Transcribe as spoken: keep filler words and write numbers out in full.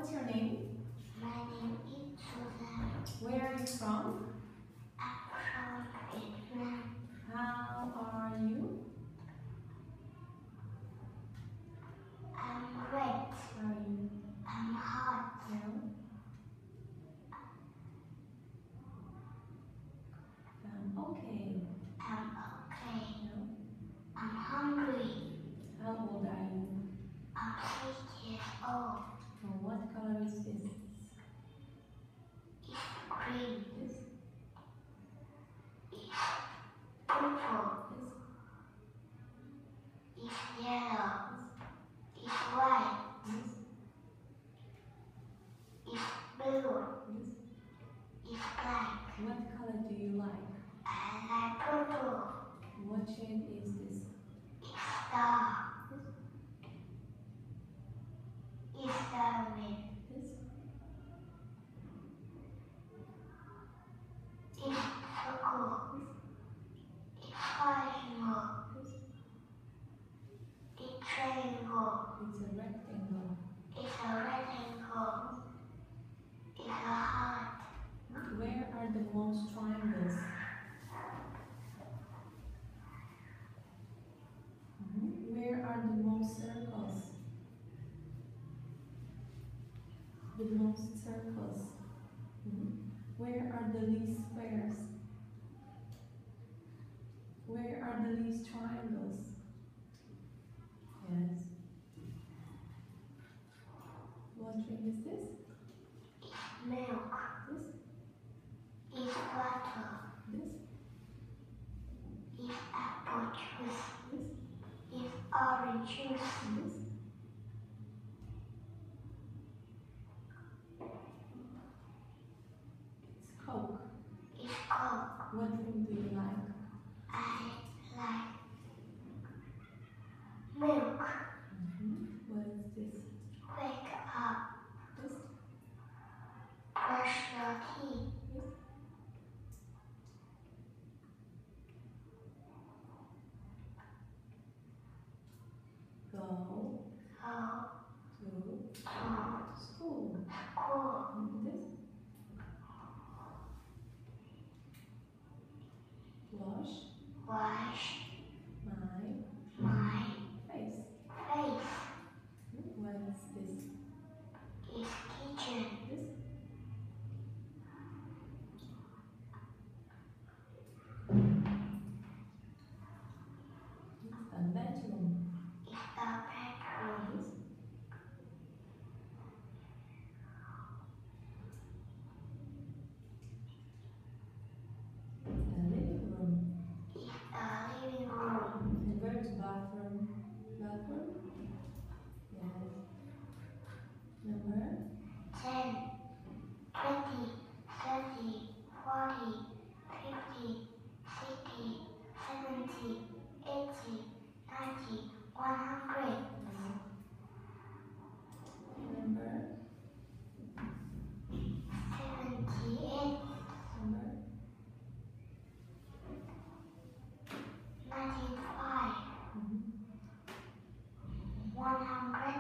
What's your name? My name is Susan. Where are you from? I'm from Vietnam. How are you? I'm wet. How are you? I'm hot. Yeah. Um, okay. I'm okay. Yeah. I'm hungry. How old are you? I'm six years old. Oh, what color is this? It's green. This? It's purple. This? It's yellow. It's white. This? It's blue. This? It's black. What color do you like? I like purple. What shape is this? It's star. It's star with This? it's circle. It's triangle. This? It's triangle. It's a rectangle. It's a rectangle. It's a heart. Where are the most triangles? Mhm. Where are the most circles? The most circles. Mhm. Where are the least squares? Where are the least triangles? Yes. What drink is this? It's milk. This? It's water. This? It's apple juice. This? It's orange juice. This? It's Coke. It's coke. What drink do you like? I like milk. Mhm. What is this? Wake up. This? Brush your teeth. This? Go Go to to school. school. And this? Wash Wash my my face. face. What is this? It's kitchen. This? It's a bedroom. It's a bedroom. This? It's a living room. It's a living room. And where's bathroom? Bathroom? Yes. Number? ten, twenty, thirty, forty, fifty, sixty, seventy, eighty, ninety, one hundred. Number? seventy-eight, Number? ninety-five, Mhm. one hundred.